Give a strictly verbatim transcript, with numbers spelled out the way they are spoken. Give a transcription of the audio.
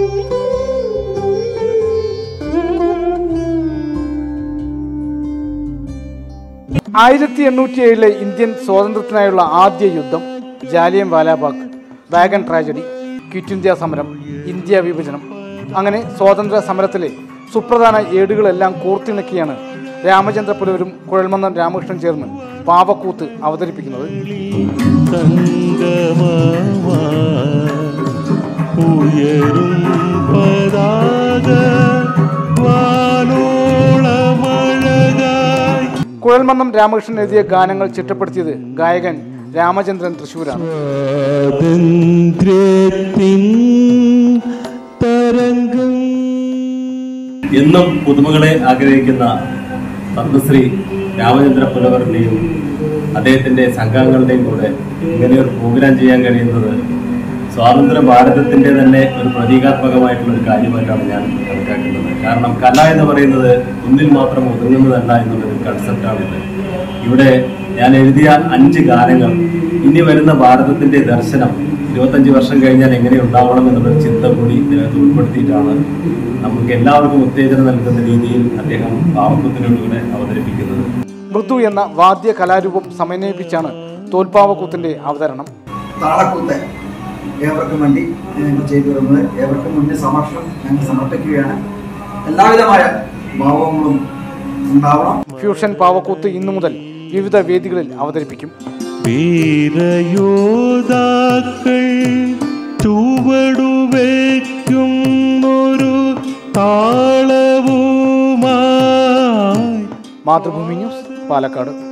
ആയിരത്തി എണ്ണൂറ്റി ഏഴിലെ ഇന്ത്യൻ സ്വാതന്ത്ര്യത്തിനായുള്ള ആദ്യ യുദ്ധം, Jallian Walabagh, wagon tragedy, quit India സമരം, ഇന്ത്യ വിഭജനം, അങ്ങനെ സ്വാതന്ത്ര്യ സമരത്തിലെ സുപ്രധാന ഏടുകളെല്ലാം കോർത്തിണക്കിയാണ് രാമചന്ദ്ര പുലവരും കുഴൽമന്നം രാമകൃഷ്ണൻ ചേർന്ന് പാവക്കൂത്ത് അവതരിപ്പിക്കുന്നത്. കുഴൽമന്നം രാമകൃഷ്ണൻ എഴുതിയ ഗാനങ്ങൾ ചിട്ടപ്പെടുത്തിയത് ഗായകൻ രാമചന്ദ്രൻ തൃശ്ശൂരാണ്. എന്നും പുതുമകളെ ആഗ്രഹിക്കുന്ന പത്മശ്രീ രാമചന്ദ്ര പുലവറിന്റെയും അദ്ദേഹത്തിന്റെ സംഘാംഗങ്ങളുടെയും കൂടെ ഇങ്ങനെ ഒരു പ്രോഗ്രാം ചെയ്യാൻ കഴിയുന്നത് സ്വാതന്ത്ര്യ ഭാരതത്തിന്റെ തന്നെ ഒരു പ്രതീകാത്മകമായിട്ടുള്ള ഒരു കാര്യമായിട്ടാണ് ഞാൻ കണക്കാക്കുന്നത്. കാരണം കല എന്ന് പറയുന്നത് ഒന്നിൽ മാത്രം ഒതുങ്ങുന്നതല്ല എന്നുള്ളൊരു കൺസെപ്റ്റാണിത്. ഇവിടെ ഞാൻ എഴുതിയ അഞ്ച് ഗാനങ്ങൾ ഇനി വരുന്ന ഭാരതത്തിന്റെ ദർശനം ഇരുപത്തഞ്ച് വർഷം കഴിഞ്ഞാൽ എങ്ങനെ ഉണ്ടാവണം എന്നുള്ളൊരു ചിന്ത കൂടി ഇതിനകത്ത് ഉൾപ്പെടുത്തിയിട്ടാണ് നമുക്ക് എല്ലാവർക്കും ഉത്തേജനം നൽകുന്ന രീതിയിൽ അദ്ദേഹം പാവക്കൂത്തിനോടുകൂടെ അവതരിപ്പിക്കുന്നത്. മൃദു എന്ന വാദ്യ കലാരൂപം സമന്വയിപ്പിച്ചാണ് തോൽപ്പാവക്കൂത്തിന്റെ അവതരണം. താളക്കൂത്ത് ഏവർക്കും വേണ്ടി ഞങ്ങൾ ചെയ്തു വരുന്നത് ഏവർക്കും മുന്നിൽ സമർഷം ഞങ്ങൾ സമർപ്പിക്കുകയാണ്. എല്ലാവിധമായ ഭാവങ്ങളും ഉണ്ടാവണം. ഫ്യൂഷൻ പാവക്കൂത്ത് ഇന്നു മുതൽ വിവിധ വേദികളിൽ അവതരിപ്പിക്കും. മാതൃഭൂമി ന്യൂസ്, പാലക്കാട്.